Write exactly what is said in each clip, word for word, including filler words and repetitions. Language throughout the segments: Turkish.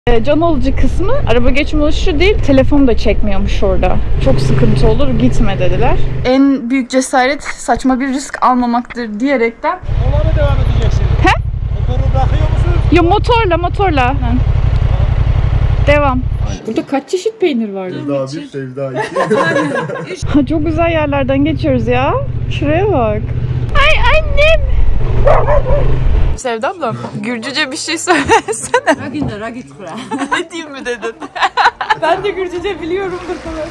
Can alıcı kısmı araba geçme alanı değil, telefon da çekmiyormuş orada. Çok sıkıntı olur, gitme dediler. En büyük cesaret saçma bir risk almamaktır diyerekten. Yola mı devam edeceksin? He? Motoru bırakıyor musun? Ya motorla motorla. Ha. Devam. Burada kaç çeşit peynir vardı? Sevda bir, Sevda iki. Çok güzel yerlerden geçiyoruz ya. Şuraya bak. Ay annem. Sevda abla, Gürcüce bir şey söylesene. Ragin de ragit kura. Ne diyeyim mi dedin? Ben de Gürcüce biliyorumdur falan.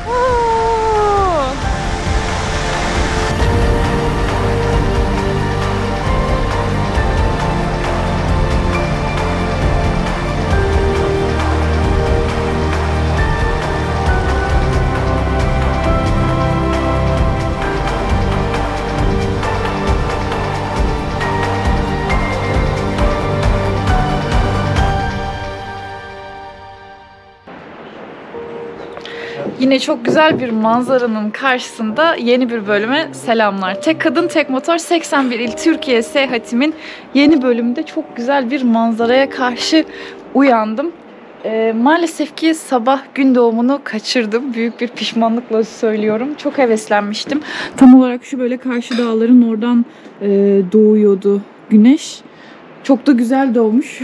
Yine çok güzel bir manzaranın karşısında yeni bir bölüme selamlar. Tek kadın tek motor seksen bir il Türkiye seyahatimin yeni bölümünde çok güzel bir manzaraya karşı uyandım. Ee, maalesef ki sabah gün doğumunu kaçırdım. Büyük bir pişmanlıkla söylüyorum. Çok heveslenmiştim. Tam olarak şu böyle karşı dağların oradan e, doğuyordu güneş. Çok da güzel doğmuş.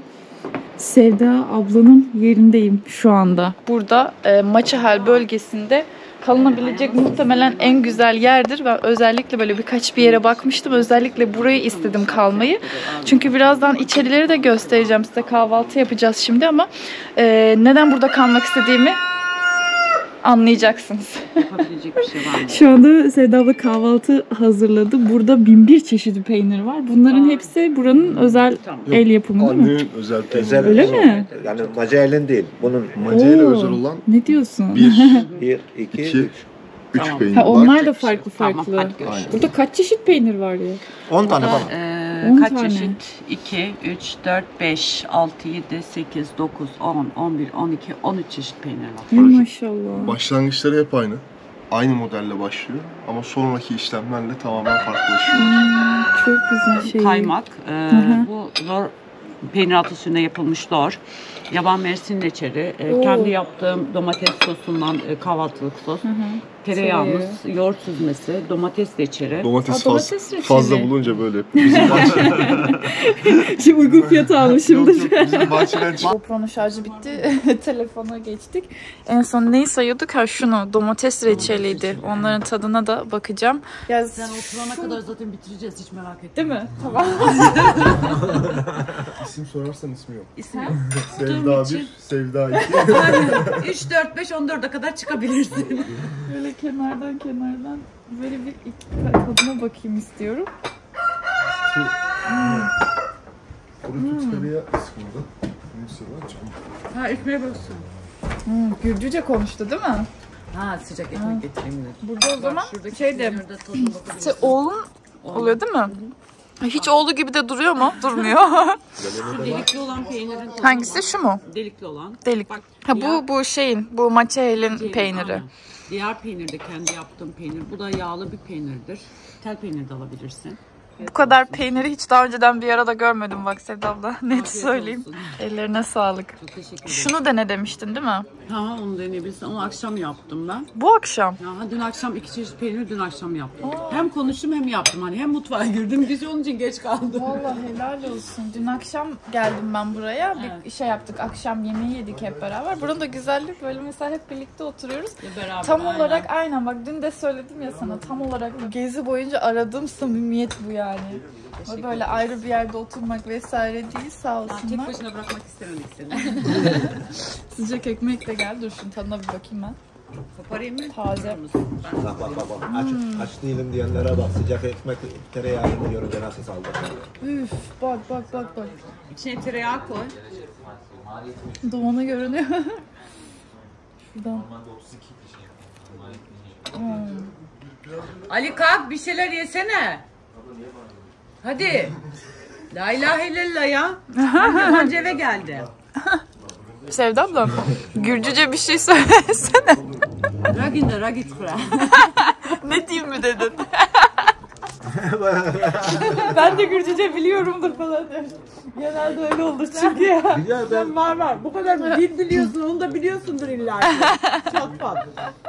Sevda ablanın yerindeyim şu anda. Burada e, Maçahal bölgesinde kalınabilecek muhtemelen en güzel yerdir. Ben özellikle böyle birkaç bir yere bakmıştım. Özellikle burayı istedim kalmayı. Çünkü birazdan içerileri de göstereceğim size. Kahvaltı yapacağız şimdi ama e, neden burada kalmak istediğimi anlayacaksınız. Yapabilecek bir şey var mı? Şu anda Sevda abla kahvaltı hazırladı. Burada bin bir çeşidi peynir var. Bunların Aa. hepsi buranın özel Tamam. el yapımı değil mi? Annenin özel peyniri. Özel, Öyle mi? Yani Macael'in değil. Bunun Macael'e Oo, özel olan ne diyorsun? bir, bir, iki, iki, üç. üç Tamam. peynir Ha, var. onlar da farklı farklı. Tamam, hadi görüşürüz. Burada kaç çeşit peynir var ya? On tane Burada, falan. e, On kaç tane. çeşit? iki, üç, dört, beş, altı, yedi, sekiz, dokuz, on, on bir, on iki, on üç çeşit peynir var. Ay maşallah. Başlangıçları hep aynı. Aynı modelle başlıyor ama sonraki işlemlerle tamamen farklılaşıyor. Hmm, çok güzel şey. Kaymak. E, hı. bu lor peynir altı suyuna yapılmış lor. Yaban mersin reçeli. E, Oo. kendi yaptığım domates sosundan e, kahvaltılık sos. Hı hı. Tereyağımız, yoğurt süzmesi, domates reçeli. Domates, Aa, faz- domates reçeli. fazla bulunca böyle bizim bahçeden Şimdi uygun fiyata almışımdır. yok, yok, bizim bahçeden çık- GoPro'nun şarjı bitti. Telefona geçtik. En son neyi sayıyorduk? Ha şunu. Domates reçeliydi. Onların tadına da bakacağım. Ya Sen oturana kadar zaten bitireceğiz, hiç merak etme. değil mi? Tamam. İsim sorarsan ismi yok. İsim Sevda için. bir, Sevda iki. üç, dört, beş, on dörde kadar çıkabilirsin. Böyle kenardan kenardan böyle bir iki tadına bakayım istiyorum. Kuru tereyağı isminde. Neyse lan canım. Ha, ekmeğe baksın. Hmm, Gürcüce konuştu değil mi? Ha, sıcak ekmek getireyim dedim. Burada o zaman şuradaki şey de peynirde tadına bakabilirsin. işte oğlun oluyor değil mi? Hiç oğlu gibi de duruyor mu? Durmuyor. Şu delikli olan peynirin tadına Hangisi bak. şu mu? Delikli olan. Delik. Bak, Ha diğer- bu bu şeyin, bu Maçahel'in diğer- peyniri. aynen. Diğer peynir de kendi yaptığım peynir. Bu da yağlı bir peynirdir. Tel peynir de alabilirsin. Bu kadar peyniri hiç daha önceden bir arada görmedim bak Sevda abla. Net Afiyet söyleyeyim. olsun. Ellerine sağlık. Çok teşekkür ederim. Şunu dene demiştin değil mi? Ha, onu deneyebilirsin. Onu akşam yaptım ben. Bu akşam. Ya, dün akşam iki çeşit peynir dün akşam yaptım. Hem konuştum hem yaptım. Hani hem mutfağa girdim. Gece onun için geç kaldım. Vallahi helal olsun. Dün akşam geldim ben buraya. Bir Evet. şey yaptık. Akşam yemeği yedik hep beraber. Buranın da güzelliği böyle mesela hep birlikte oturuyoruz. Ya beraber, Tam aynen. olarak aynen bak dün de söyledim ya sana. Tam olarak gezi boyunca aradığım samimiyet bu yani. Teşekkür Böyle ederim. ayrı bir yerde oturmak vesaire değil sağ Ben tek olsunlar. başına bırakmak istemedik seni. Sıcak ekmek de geldi. Dur şunun tadına bir bakayım ben. Koparayım mı? Taze. Bak bak bak. bak. Aç, aç değilim diyenlere bak. Sıcak ekmek tereyağını görünce nasıl saldırıyor. Üf bak bak bak bak. İçine tereyağı koy. Dumanı görünüyor. Şuradan. Hmm. Ali kalk bir şeyler yesene. Hadi. La ilahe illallah ya. Yabancı eve geldi. Sevda abla, Gürcüce bir şey söylesene. Ragin de ragit kura. Ne diyeyim mi dedin? Ben de Gürcüce biliyorumdur falan. Genelde öyle olur çünkü ya. Güzel ben Sen var var. Bu kadar dil biliyorsun. Onu da biliyorsundur illa ki. Çok fazla.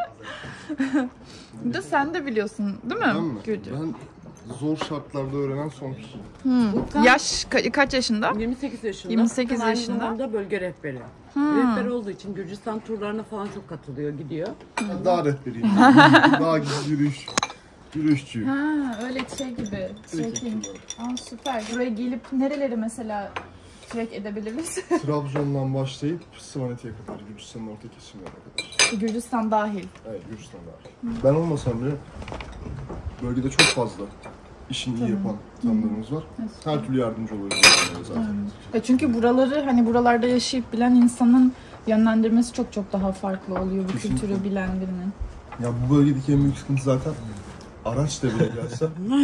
Bir de sen de biliyorsun değil mi? Ben mi? Gürcü. Ben zor şartlarda öğrenen son kişiyim. Yaş ka- kaç yaşında? yirmi sekiz yaşında. yirmi sekiz Aynı yaşında. zamanda bölge rehberi. Rehber olduğu için Gürcistan turlarına falan çok katılıyor, gidiyor. Ben daha rehberiyim. Daha gizli yürüyüş. Yürüyüşçüyüm. Ha, öyle şey gibi. Trekking. Aa, süper. Buraya gelip nereleri mesela trek edebiliriz? Trabzon'dan başlayıp Sivaneti'ye kadar, Gürcistan'ın orta kesimlerine kadar. Gürcistan dahil. Evet, Gürcistan dahil. Ben olmasam bile bölgede çok fazla işini iyi yapan tanıdığımız var. Her türlü yardımcı oluyoruz zaten. Ya çünkü buraları hani buralarda yaşayıp bilen insanın yönlendirmesi çok çok daha farklı oluyor bu Kesinlikle. kültürü bilen birinin. Ya bu bölgedeki en büyük sıkıntı zaten araçla bile gelsen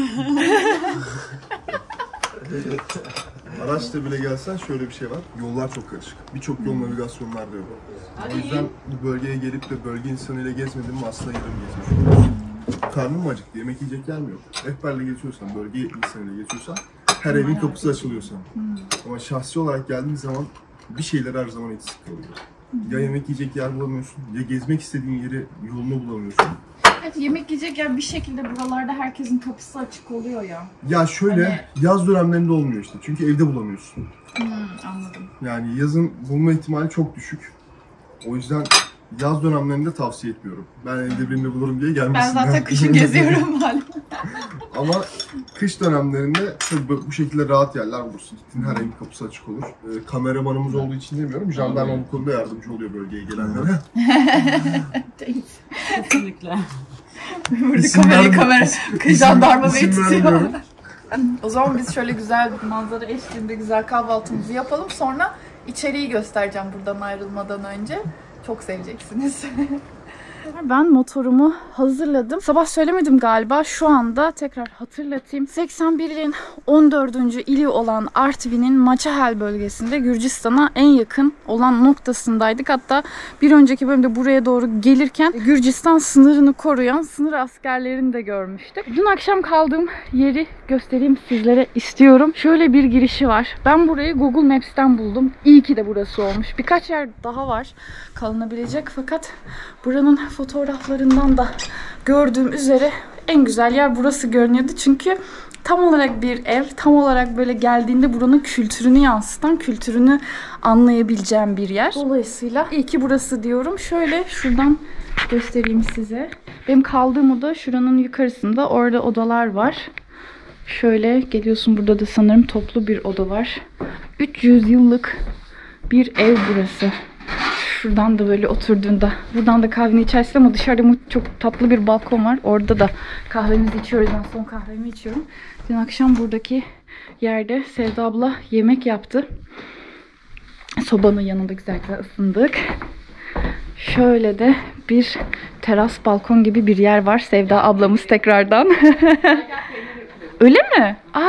araçla bile gelsen şöyle bir şey var. Yollar çok karışık. Birçok yol navigasyonlarda yok. O yüzden bu bölgeye gelip de bölge insanıyla gezmedim mi aslında yarım gezmiş oluyorsun. Karnım mı acıktı? Yemek yiyecek yer mi yok? Rehberle geçiyorsan, bölge insanıyla geçiyorsan her evin kapısı açılıyor sana. Ama şahsi olarak geldiğin zaman bir şeyler her zaman eksik kalıyor. Ya yemek yiyecek yer bulamıyorsun, ya gezmek istediğin yeri yolunu bulamıyorsun. Evet, yemek yiyecek yer bir şekilde buralarda herkesin kapısı açık oluyor ya. Ya şöyle, Hani- yaz dönemlerinde olmuyor işte. Çünkü evde bulamıyorsun. Hmm, anladım. Yani yazın bulma ihtimali çok düşük. O yüzden yaz dönemlerinde tavsiye etmiyorum. Ben evde birini bulurum diye Ben gelmesinler. zaten kışın geziyorum hala. Ama kış dönemlerinde tabii bu şekilde rahat yerler bulursun. Gittiğin her evin kapısı açık olur. Ee, kameramanımız olduğu için demiyorum. Jandarma bu konuda yardımcı oluyor bölgeye gelenlere. Kesinlikle. Burada İsim kamerayı verme- kamera İsim- jandarma isim bey tutuyor. vermiyorum. O zaman biz şöyle güzel bir manzara eşliğinde güzel kahvaltımızı yapalım. Sonra içeriği göstereceğim buradan ayrılmadan önce. Çok seveceksiniz. Ben motorumu hazırladım. Sabah söylemedim galiba. Şu anda tekrar hatırlatayım. seksen bir ilin on dördüncü ili olan Artvin'in Maçahel bölgesinde Gürcistan'a en yakın olan noktasındaydık. Hatta bir önceki bölümde buraya doğru gelirken Gürcistan sınırını koruyan sınır askerlerini de görmüştük. Dün akşam kaldığım yeri göstereyim sizlere istiyorum. Şöyle bir girişi var. Ben burayı Google Maps'ten buldum. İyi ki de burası olmuş. Birkaç yer daha var kalınabilecek fakat buranın fotoğraflarından da gördüğüm üzere en güzel yer burası görünüyordu. Çünkü tam olarak bir ev, tam olarak böyle geldiğinde buranın kültürünü yansıtan, kültürünü anlayabileceğim bir yer. Dolayısıyla iyi ki burası diyorum. Şöyle şuradan göstereyim size. Benim kaldığım oda şuranın yukarısında. Orada odalar var. Şöyle geliyorsun, burada da sanırım toplu bir oda var. üç yüz yıllık bir ev burası. Şuradan da böyle oturduğunda, buradan da kahveni içersin ama dışarıda çok tatlı bir balkon var. Orada da kahvemizi içiyoruz. Ben son kahvemi içiyorum. Dün akşam buradaki yerde Sevda abla yemek yaptı. Sobanın yanında güzel güzel ısındık. Şöyle de bir teras, balkon gibi bir yer var. Sevda ablamız tekrardan. Öyle mi? Aa.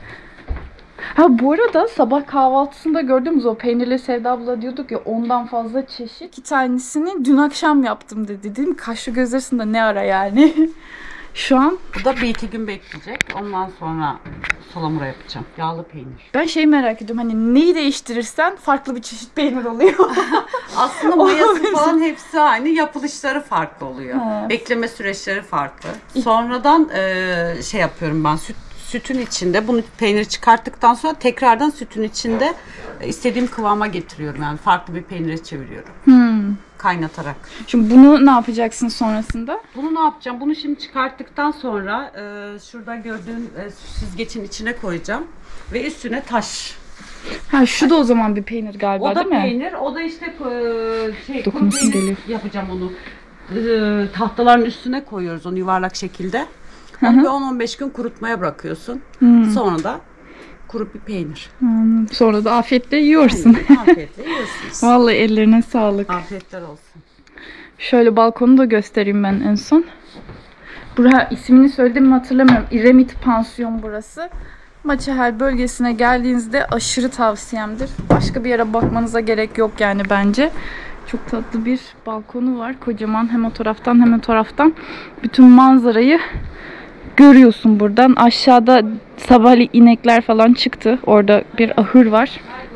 Ha bu arada sabah kahvaltısında gördüğümüz o peynirli Sevda abla diyorduk ya, ondan fazla çeşit. İki tanesini dün akşam yaptım dedi. Değil mi? Kaşlı göz arasında ne ara yani. Şu an Bu da bir iki gün bekleyecek. Ondan sonra salamura yapacağım. Yağlı peynir. ben şeyi merak ediyorum. Hani neyi değiştirirsen farklı bir çeşit peynir oluyor. Aslında mayası falan hepsi aynı. Yapılışları farklı oluyor. Ha. Bekleme süreçleri farklı. Sonradan e, şey yapıyorum ben. Süt Sütün içinde bunu peyniri çıkarttıktan sonra tekrardan sütün içinde istediğim kıvama getiriyorum. Yani farklı bir peynire çeviriyorum. Hmm. Kaynatarak. Şimdi bunu ne yapacaksın sonrasında? Bunu ne yapacağım? Bunu şimdi çıkarttıktan sonra e, şurada gördüğün e, süzgecin içine koyacağım. Ve üstüne taş. Ha şu da o zaman bir peynir galiba, O da değil mi? peynir. O da işte e, şey, Dokunması kuru peynir geliyor. yapacağım onu. E, tahtaların üstüne koyuyoruz onu yuvarlak şekilde. Onu bir on on beş gün kurutmaya bırakıyorsun. Hmm. Sonra da kuru bir peynir. Hmm. Sonra da afiyetle yiyorsun. Aynen, afiyetle yiyorsunuz. Vallahi ellerine sağlık. Afiyetler olsun. Şöyle balkonu da göstereyim ben en son. Buraya ismini söyledim mi hatırlamıyorum. İremit Pansiyon burası. Maçahel bölgesine geldiğinizde aşırı tavsiyemdir. Başka bir yere bakmanıza gerek yok yani bence. Çok tatlı bir balkonu var. Kocaman, hem o taraftan hem o taraftan bütün manzarayı Görüyorsun buradan. Aşağıda sabahleyin inekler falan çıktı. Orada bir ahır var.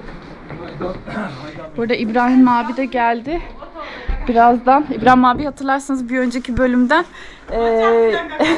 Burada İbrahim abi de geldi. Birazdan. İbrahim abi hatırlarsanız bir önceki bölümden ee...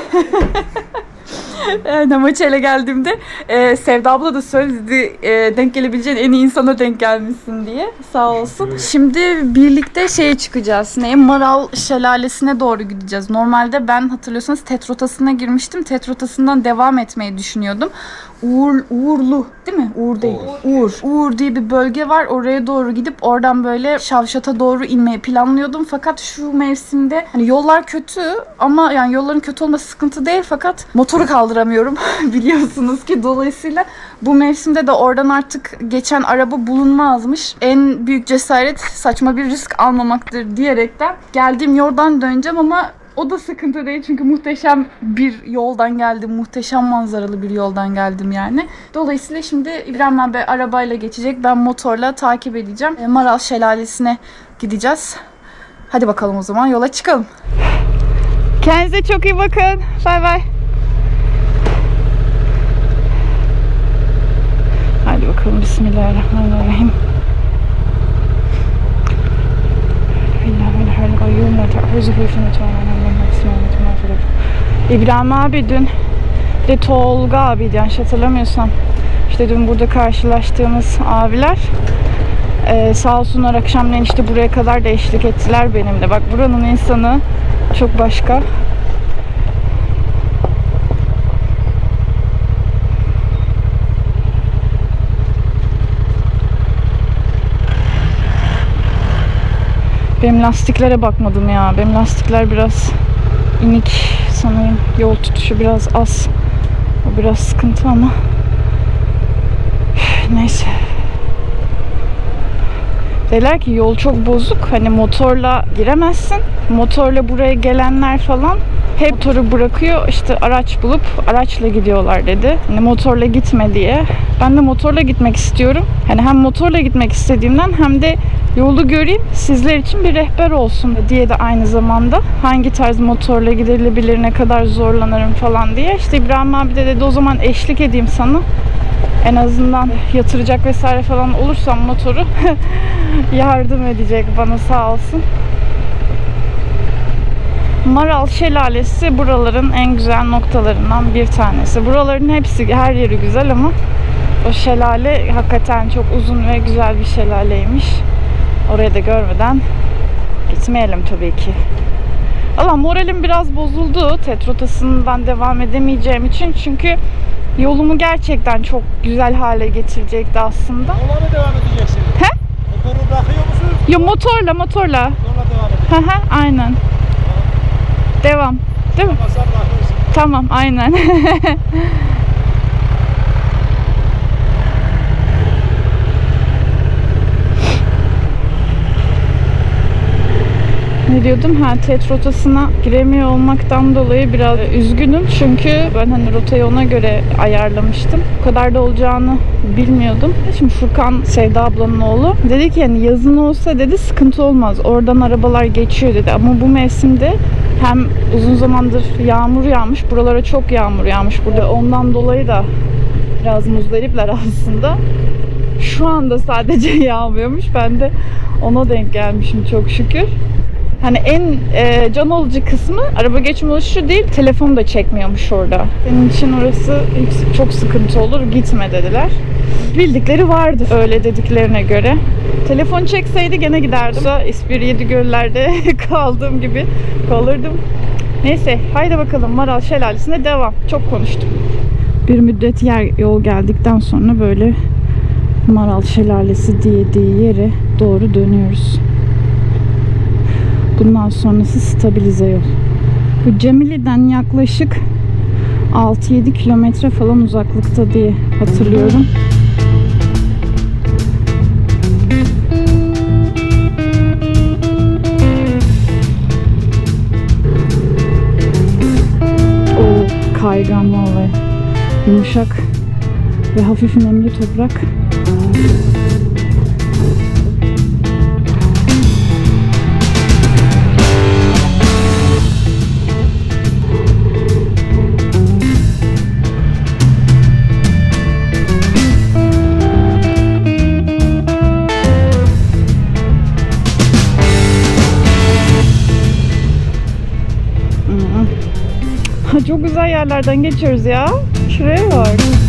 Namaçel'e geldiğimde e, Sevda abla da söyledi e, denk gelebileceğin en iyi insana denk gelmişsin diye. Sağ olsun. Şimdi birlikte şeye çıkacağız. Neye? Maral Şelalesi'ne doğru gideceğiz. Normalde ben hatırlıyorsanız TET rotasına girmiştim. TET rotasından devam etmeyi düşünüyordum. Uğur, Uğurlu değil mi? Uğur değil. Uğur. Uğur. Uğur diye bir bölge var. Oraya doğru gidip oradan böyle Şavşat'a doğru inmeyi planlıyordum. Fakat şu mevsimde hani yollar kötü ama yani yolların kötü olması sıkıntı değil fakat motoru kaldıramıyorum biliyorsunuz ki. Dolayısıyla bu mevsimde de oradan artık geçen araba bulunmazmış. En büyük cesaret saçma bir risk almamaktır diyerekten geldiğim yoldan döneceğim ama o da sıkıntı değil çünkü muhteşem bir yoldan geldim. Muhteşem manzaralı bir yoldan geldim yani. Dolayısıyla şimdi İbrahim abi arabayla geçecek. Ben motorla takip edeceğim. Maral Şelalesi'ne gideceğiz. Hadi bakalım o zaman yola çıkalım. Kendinize çok iyi bakın. Bay bay. Hadi bakalım. Bismillahirrahmanirrahim. İbrahim abi dün de Tolga abiydi yanlış hatırlamıyorsam. İşte dün burada karşılaştığımız abiler ee, sağ olsunlar akşamleyin işte buraya kadar da eşlik ettiler benimle. Bak buranın insanı çok başka. Benim lastiklere bakmadım ya. Benim lastikler biraz inik sanırım. Yol tutuşu biraz az. O biraz sıkıntı ama. Neyse. Dediler ki yol çok bozuk. Hani motorla giremezsin. Motorla buraya gelenler falan hep motoru bırakıyor. İşte araç bulup araçla gidiyorlar dedi. Hani motorla gitme diye. Ben de motorla gitmek istiyorum. Hani hem motorla gitmek istediğimden hem de yolu göreyim, sizler için bir rehber olsun diye de aynı zamanda hangi tarz motorla gidilebilir, ne kadar zorlanırım falan diye. İşte İbrahim abi de dedi o zaman eşlik edeyim sana. En azından yatıracak vesaire falan olursam motoru yardım edecek bana sağ olsun. Maral Şelalesi buraların en güzel noktalarından bir tanesi. Buraların hepsi, her yeri güzel ama o şelale hakikaten çok uzun ve güzel bir şelaleymiş. Orayı da görmeden gitmeyelim tabii ki. Allah moralim biraz bozuldu TET rotasından devam edemeyeceğim için. Çünkü yolumu gerçekten çok güzel hale getirecekti aslında. Yola devam edeceksin. He? Motoru bırakıyor musun? Yo motorla motorla. Yola devam edeceksin. Hı hı aynen. Devam. Değil mi? Basar bırakırsın. Tamam aynen. Ne diyordum? Ha, TET rotasına giremiyor olmaktan dolayı biraz üzgünüm. Çünkü ben hani rotayı ona göre ayarlamıştım. Bu kadar da olacağını bilmiyordum. Şimdi Furkan, Sevda ablanın oğlu, dedi ki yani yazın olsa dedi sıkıntı olmaz. Oradan arabalar geçiyor dedi. Ama bu mevsimde hem uzun zamandır yağmur yağmış. Buralara çok yağmur yağmış. Burada ondan dolayı da biraz muzdaripler aslında. Şu anda sadece yağmıyormuş. Ben de ona denk gelmişim çok şükür. Hani en e, can alıcı kısmı araba geçme oluşu değil, telefon da çekmiyormuş orada. Benim için orası hiç, çok sıkıntı olur, gitme dediler. Bildikleri vardı öyle dediklerine göre. Telefon çekseydi gene giderdim. İspir Yedigöller'de kaldığım gibi kalırdım. Neyse haydi bakalım Maral Şelalesi'ne devam. Çok konuştum. Bir müddet yer yol geldikten sonra böyle Maral Şelalesi diyediği yere doğru dönüyoruz. Bundan sonrası stabilize yol. Bu Cemili'den yaklaşık altı yedi kilometre falan uzaklıkta diye hatırlıyorum. O kaygan vallahi. Yumuşak ve hafif nemli toprak. Çok güzel yerlerden geçiyoruz ya. Şuraya bak.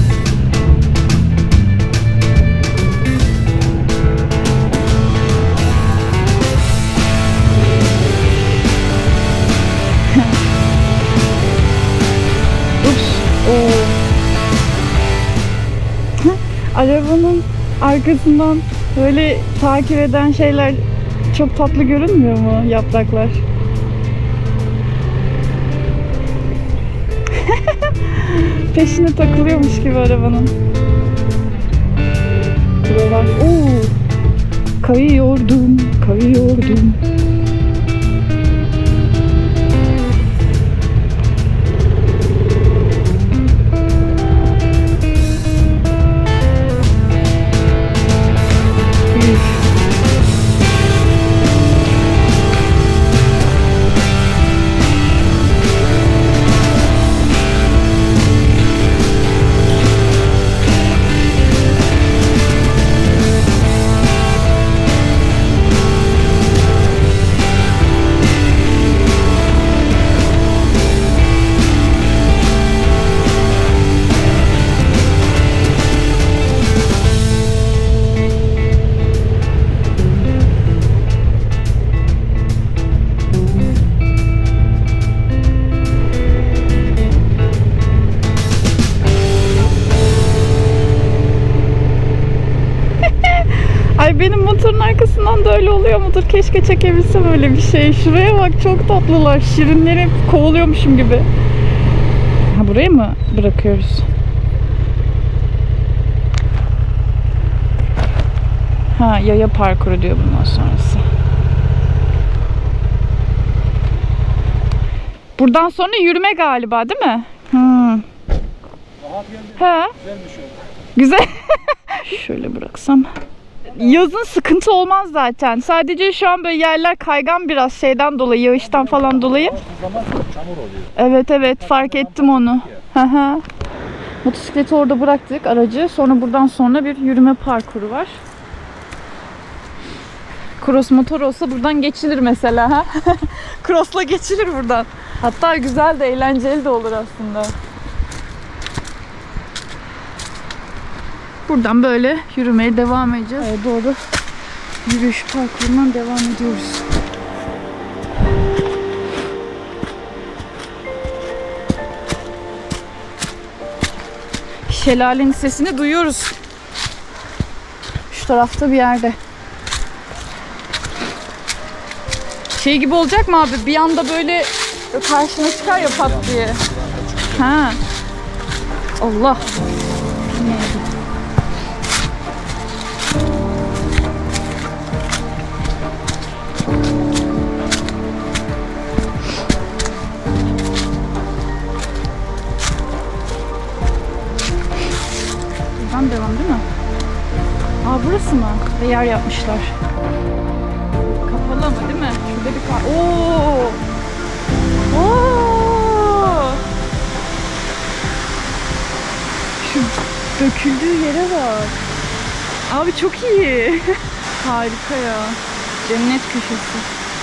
Ups. Oo. Arabanın arkasından böyle takip eden şeyler çok tatlı görünmüyor mu? Yapraklar. Peşine takılıyormuş gibi arabanın. Buralar. Oo. Kayıyordum, kayıyordum. Ay benim motorun arkasından da öyle oluyor mudur? Keşke çekebilsem öyle bir şey. Şuraya bak, çok tatlılar. Şirinleri kovalıyormuşum gibi. Ha, burayı mı bırakıyoruz? Ha, yaya parkuru diyor bundan sonrası. Buradan sonra yürüme galiba, değil mi? Hmm. Ha. Güzel. Şöyle bıraksam. Yazın sıkıntı olmaz zaten. Sadece şu an böyle yerler kaygan biraz şeyden dolayı, yağıştan falan dolayı. Evet evet, fark ettim onu. Motosikleti orada bıraktık, aracı. Sonra buradan sonra bir yürüme parkuru var. Cross motor olsa buradan geçilir mesela. Ha? Cross'la geçilir buradan. Hatta güzel de eğlenceli de olur aslında. Buradan böyle yürümeye devam edeceğiz. Evet, doğru yürüyüş parkurundan devam ediyoruz. Şelalenin sesini duyuyoruz. Şu tarafta bir yerde. Şey gibi olacak mı abi? Bir anda böyle karşına çıkar ya pat diye. Ha. Allah. Buradan devam değil mi? Aa, burası mı? Ve yer yapmışlar. Kapalı ama değil mi? Şurada bir kar... Oo! Oo! Şu döküldüğü yere bak. Abi çok iyi. Harika ya. Cennet köşesi.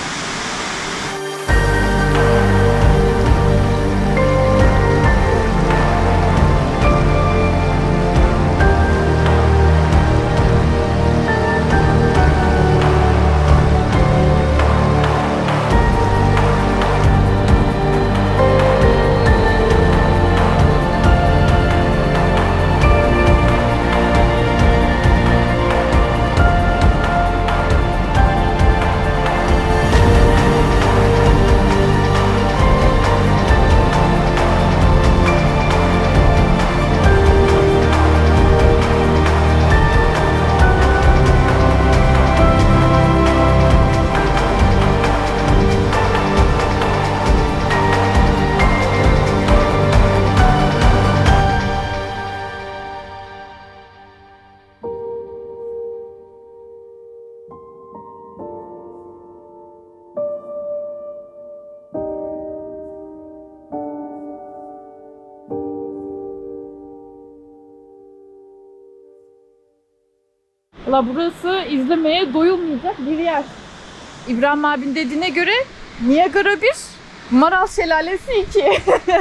Valla burası izlemeye doyulmayacak bir yer. İbrahim abinin dediğine göre Niagara bir, Maraz Şelalesi iki.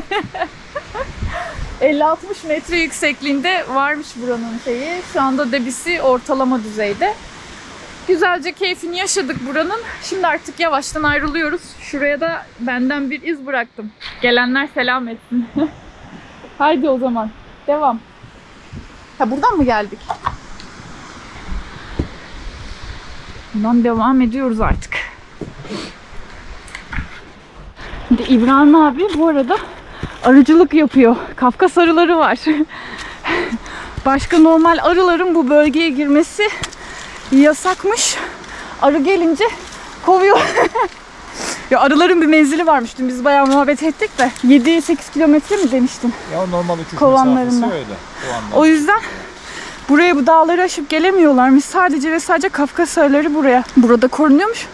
elli altmış metre yüksekliğinde varmış buranın şeyi. Şu anda debisi ortalama düzeyde. Güzelce keyfini yaşadık buranın. Şimdi artık yavaştan ayrılıyoruz. Şuraya da benden bir iz bıraktım. Gelenler selam etsin. Haydi o zaman. Devam. Ha, buradan mı geldik? Buradan devam ediyoruz artık. Şimdi İbrahim abi bu arada arıcılık yapıyor. Kafkas arıları var. Başka normal arıların bu bölgeye girmesi yasakmış. Arı gelince kovuyor. Ya arıların bir menzili varmış. Dün biz bayağı muhabbet ettik de yedi sekiz kilometre mi demiştin? Ya normal uçuş Kovanlarında. mesafesi öyle. O yüzden buraya bu dağları aşıp gelemiyorlarmış. Sadece ve sadece Kafkas arıları buraya. Burada korunuyormuş.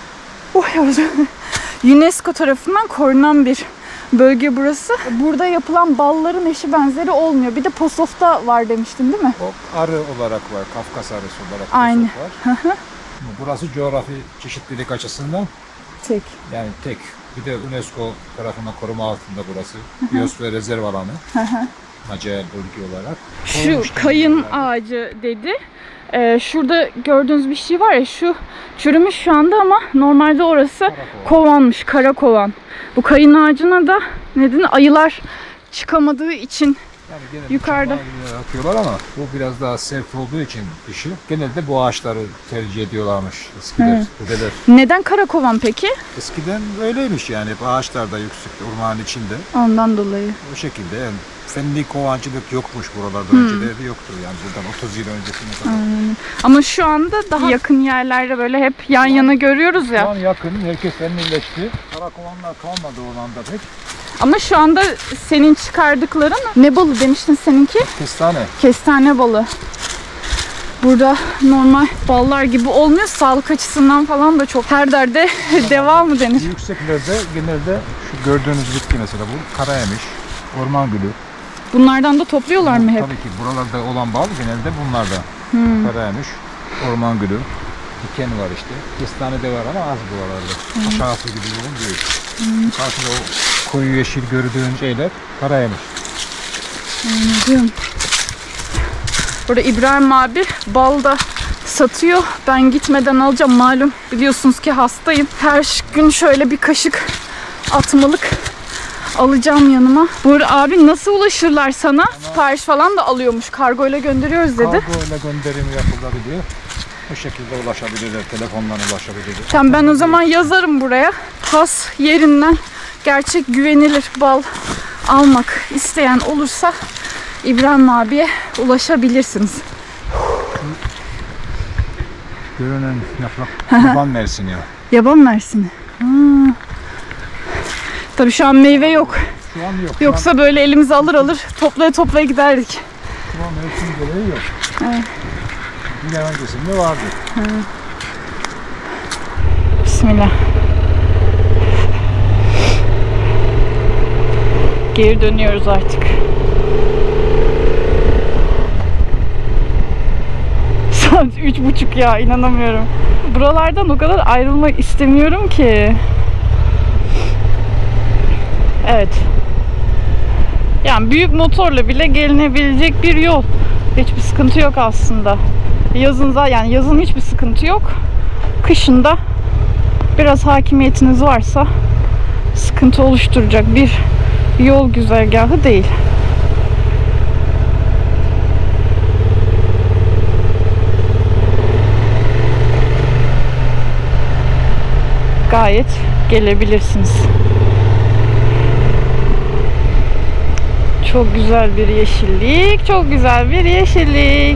Oh yavrum. UNESCO tarafından korunan bir bölge burası. Burada yapılan balların eşi benzeri olmuyor. Bir de Posof'ta var demiştin değil mi? O arı olarak var. Kafkas arısı olarak Aynı. var. Burası coğrafi çeşitlilik açısından Tek. yani tek. Bir de UNESCO tarafından koruma altında burası. Biyosfer rezerv alanı. Acayip bölge olarak. Şu Korunmuş kayın yani. ağacı dedi. Ee, şurada gördüğünüz bir şey var ya, şu çürümüş şu anda ama normalde orası Karakovan. kovanmış, kara kovan. Bu kayın ağacına da neden ayılar çıkamadığı için Yani genelde yukarıda. çam ağacını atıyorlar ama bu biraz daha sert olduğu için kışı genelde bu ağaçları tercih ediyorlarmış eskiler, Evet. dedeler. Neden kara kovan peki? Eskiden öyleymiş yani hep ağaçlar da yüksekte ormanın içinde. Ondan dolayı. O şekilde yani fenli kovancılık yokmuş buralarda. Hmm. Önceleri yoktu yani buradan otuz yıl öncesine kadar. Aynen. Ama şu anda daha yakın yerlerde böyle hep yan yana görüyoruz Şu ya. an yakın, herkes fenlileşti. Karakovanlar kalmadı ormanda pek. Ama şu anda senin çıkardıkların ne balı demiştin seninki? Kestane. Kestane balı. Burada normal ballar gibi olmuyor. Sağlık açısından falan da çok her derde deva mı denir? Yükseklerde genelde şu gördüğünüz bitki mesela bu karayemiş, orman gülü. Bunlardan da topluyorlar mı hep? Tabii ki buralarda olan bal genelde bunlarda. Hmm. Karayemiş, orman gülü. Diken var işte. Kestane de var ama az buralarda. Aşağısı gibi yoğun değil. Hmm. Karşıda o koyu yeşil gördüğün şeyler karayemiş. Anladım. Burada İbrahim abi bal da satıyor. Ben gitmeden alacağım, malum biliyorsunuz ki hastayım. Her gün şöyle bir kaşık atmalık alacağım yanıma. Burada abi nasıl ulaşırlar sana? Sipariş falan da alıyormuş. Kargoyla gönderiyoruz dedi. Kargoyla gönderim yapılabiliyor. Bu şekilde ulaşabilirler, telefondan ulaşabilirler. Tamam, ben o zaman yazarım buraya. Has yerinden gerçek güvenilir bal almak isteyen olursa İbrahim abiye ulaşabilirsiniz. Görünen yaprak yaban mersini ya. Yaban mersini. Ha. Tabii şu an meyve yok. Şu an yok. Yoksa böyle elimize alır alır toplaya toplaya giderdik. Şu an mevsim gereği yok. Evet. Bir ay öncesinde vardı. Bismillah. Geri dönüyoruz artık. Saat üç buçuk ya, inanamıyorum. Buralardan o kadar ayrılmak istemiyorum ki. Evet. Yani büyük motorla bile gelinebilecek bir yol. Hiçbir sıkıntı yok aslında. Yazın zaten, yani yazın hiçbir sıkıntı yok. Kışında biraz hakimiyetiniz varsa sıkıntı oluşturacak bir yol güzergahı değil. Gayet gelebilirsiniz. Çok güzel bir yeşillik, çok güzel bir yeşillik.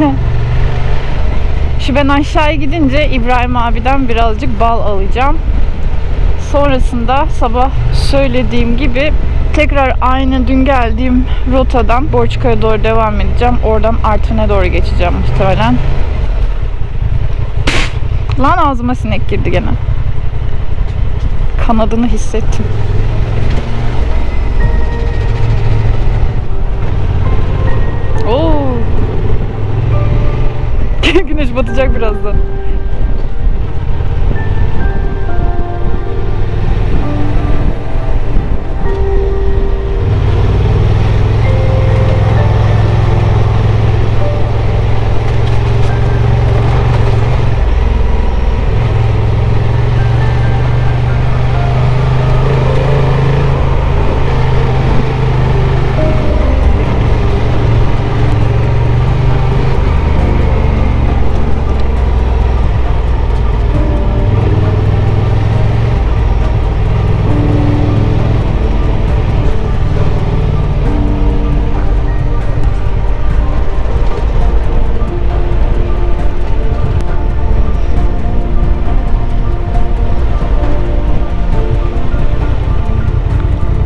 Şu ben aşağıya gidince İbrahim abiden birazcık bal alacağım. Sonrasında sabah söylediğim gibi tekrar aynı dün geldiğim rotadan Borçka'ya doğru devam edeceğim. Oradan Artvin'e doğru geçeceğim muhtemelen. Lan ağzıma sinek girdi gene. Kanadını hissettim. Oo. Güneş batacak birazdan.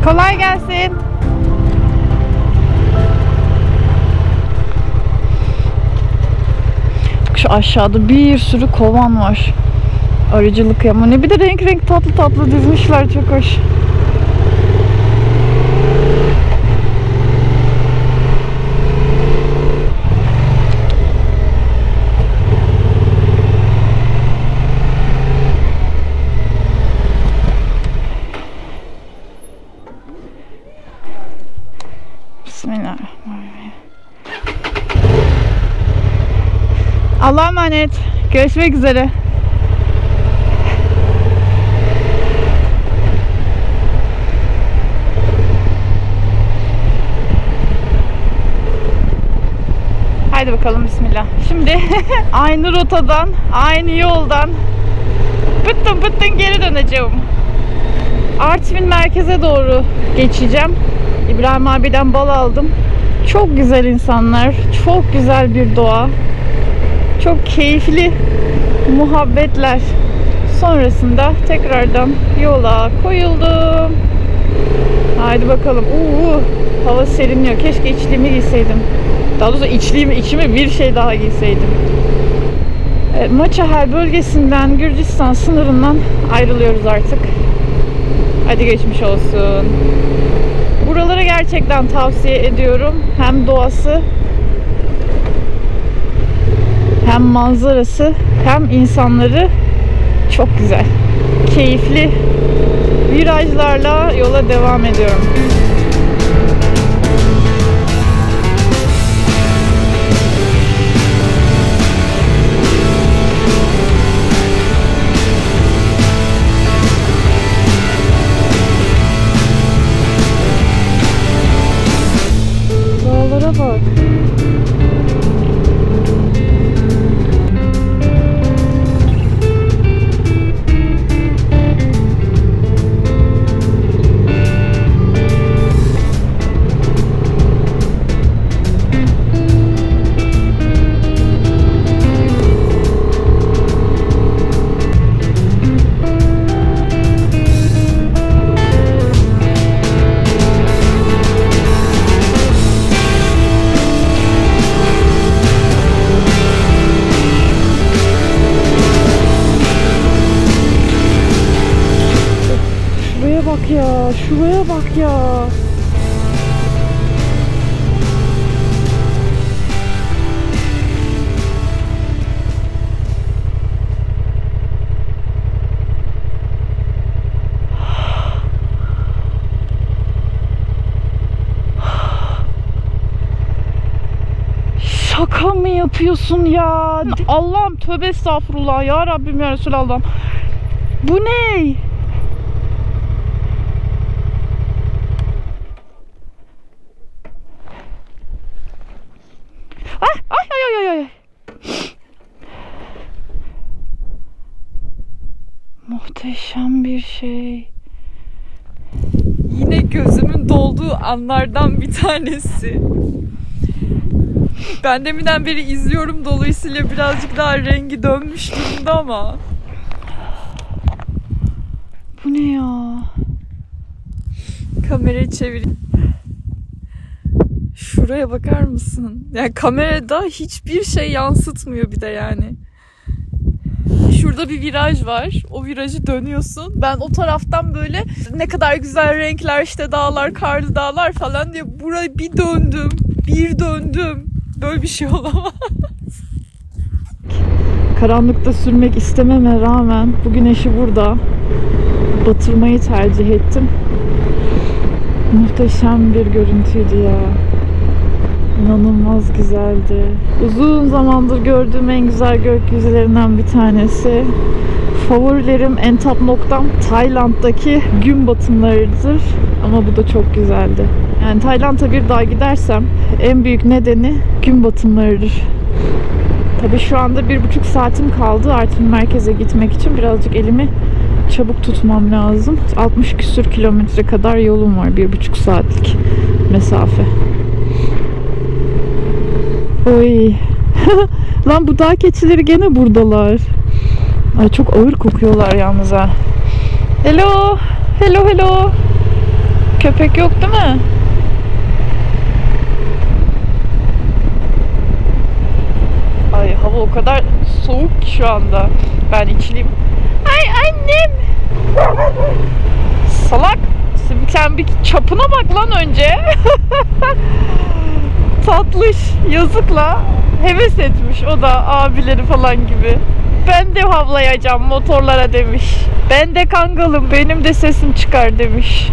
Kolay gelsin. Şu aşağıda bir sürü kovan var. Arıcılık ama ne bir de renk renk tatlı tatlı dizmişler, çok hoş. Bismillahirrahmanirrahim. Allah'a emanet. Görüşmek üzere. Haydi bakalım, bismillah. Şimdi aynı rotadan, aynı yoldan pıttın pıttın geri döneceğim. Artvin merkeze doğru geçeceğim. İbrahim abiden bal aldım. Çok güzel insanlar, çok güzel bir doğa, çok keyifli muhabbetler. Sonrasında tekrardan yola koyuldum. Haydi bakalım. Uuu, hava serinliyor. Keşke içliğimi giyseydim. Daha doğrusu içliğimi, içime bir şey daha giyseydim. Evet, Maçahel bölgesinden, Gürcistan sınırından ayrılıyoruz artık. Hadi geçmiş olsun. Buraları gerçekten tavsiye ediyorum. Hem doğası, hem manzarası, hem insanları çok güzel. Keyifli virajlarla yola devam ediyorum. Dağlara bak. Ya şuraya bak ya. Şaka mı yapıyorsun ya? Allah'ım, tövbe estağfurullah ya Rabbim ya Resulallah'ım. Bu ne? Ay ay ay ay ay. Muhteşem bir şey. Yine gözümün dolduğu anlardan bir tanesi. Ben deminden beri izliyorum, dolayısıyla birazcık daha rengi dönmüş durumda ama. Bu ne ya? Kamerayı çevireyim. Şuraya bakar mısın? Yani kamerada hiçbir şey yansıtmıyor bir de yani. Şurada bir viraj var. O virajı dönüyorsun. Ben o taraftan böyle ne kadar güzel renkler, işte dağlar, karlı dağlar falan diye burayı bir döndüm. Bir döndüm. Böyle bir şey olamaz. Karanlıkta sürmek istememe rağmen bu güneşi burada batırmayı tercih ettim. Muhteşem bir görüntüydü ya. İnanılmaz güzeldi. Uzun zamandır gördüğüm en güzel gökyüzülerinden bir tanesi. Favorilerim, en top noktam Tayland'daki gün batımlarıdır. Ama bu da çok güzeldi. Yani Tayland'a bir daha gidersem en büyük nedeni gün batımlarıdır. Tabii şu anda bir buçuk saatim kaldı Artvin merkeze gitmek için. Birazcık elimi çabuk tutmam lazım. altmış küsür kilometre kadar yolum var. Bir buçuk saatlik mesafe. Oy. Lan bu dağ keçileri gene buradalar. Ay çok ağır kokuyorlar yalnız ha. Hello. Hello hello. Köpek yok değil mi? Ay hava o kadar soğuk ki şu anda. Ben içliyim. Ay annem. Salak. Sen bir çapına bak lan önce. Tatlış. Yazıkla. Heves etmiş o da abileri falan gibi. Ben de havlayacağım motorlara demiş. Ben de kangalım. Benim de sesim çıkar demiş.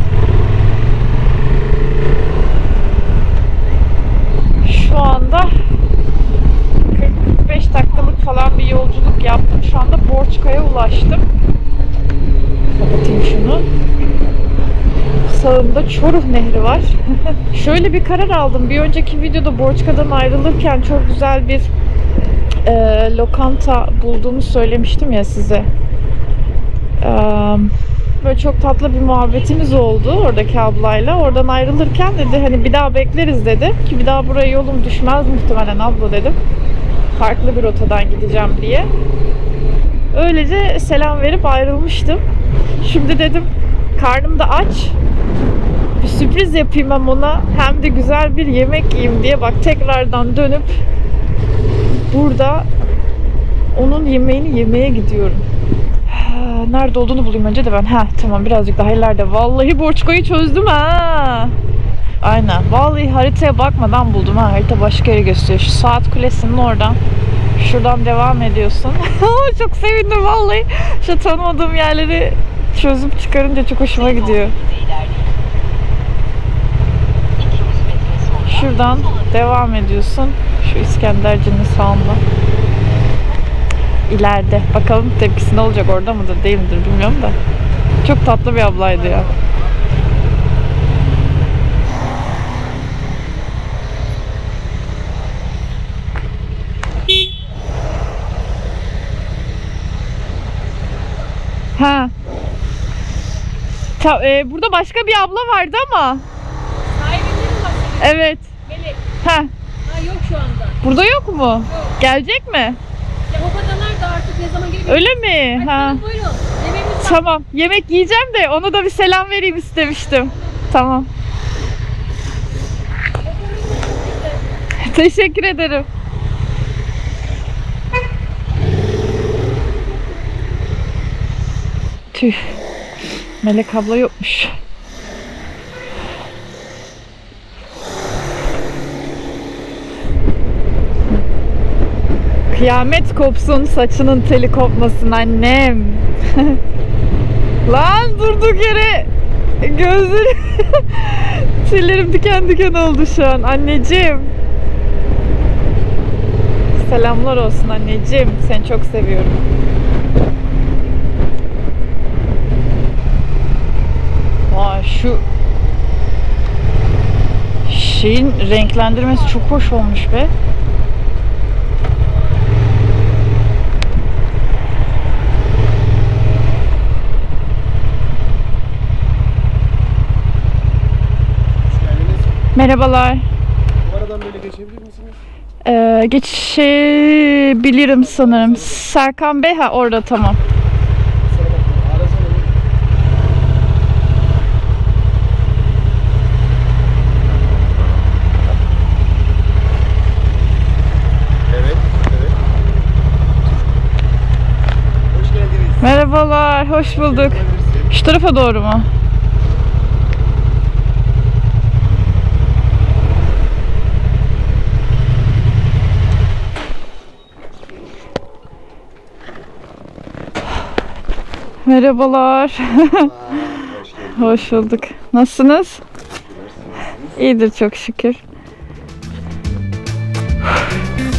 Şu anda kırk kırk beş dakikalık falan bir yolculuk yaptım. Şu anda Borçka'ya ulaştım. Kapatayım şunu. Sağımda Çoruh Nehri var. Şöyle bir karar aldım. Bir önceki videoda Borçka'dan ayrılırken çok güzel bir e, lokanta bulduğumu söylemiştim ya size. E, böyle çok tatlı bir muhabbetimiz oldu oradaki ablayla. Oradan ayrılırken dedi hani bir daha bekleriz dedi. Ki bir daha buraya yolum düşmez muhtemelen abla dedim. Farklı bir rotadan gideceğim diye. Öylece selam verip ayrılmıştım. Şimdi dedim karnım da aç. Bir sürpriz yapayım hem ona hem de güzel bir yemek yiyeyim diye bak tekrardan dönüp burada onun yemeğini yemeye gidiyorum. Nerede olduğunu bulayım önce de ben. Ha tamam birazcık daha ileride. Vallahi Borçka'yı çözdüm ha. Aynen. Vallahi haritaya bakmadan buldum ha. Harita başka yere gösteriyor. Şu saat kulesinin oradan. Şuradan devam ediyorsun. Çok sevindim vallahi. Şu tanımadığım yerleri çözüp çıkarınca çok hoşuma gidiyor. Şuradan devam ediyorsun. Şu İskenderci'nin sağında. İleride. Bakalım tepkisi ne olacak, orada mıdır değil midir bilmiyorum da. Çok tatlı bir ablaydı ya. Ha. Ta, e, burada başka bir abla vardı ama. Sahibinde mi var? Evet. Melek. Ha. Ha yok şu anda. Burada yok mu? Yok. Gelecek mi? Ya o kadar da artık ne zaman gelebilir? Öyle mi? Hadi Ha. buyurun. Yemeğimiz var. Tamam. Yemek yiyeceğim de ona da bir selam vereyim istemiştim. Tamam. Teşekkür ederim. Tüh. Melek abla yokmuş. Kıyamet kopsun, saçının teli kopmasın annem. Lan durduk yere gözlerim tüylerim diken diken oldu şu an anneciğim. Selamlar olsun anneciğim, seni çok seviyorum. Vay şu şeyin renklendirmesi çok hoş olmuş be. Merhabalar. Bu aradan böyle geçebilir misiniz? Ee, geçebilirim sanırım. Serkan Bey, ha orada tamam. Kusura bakmayın. Arasana olur. Evet, evet. Hoş geldiniz. Merhabalar, hoş bulduk. Şu tarafa doğru mu? Merhabalar. Hoş bulduk. Nasılsınız? İyidir çok şükür.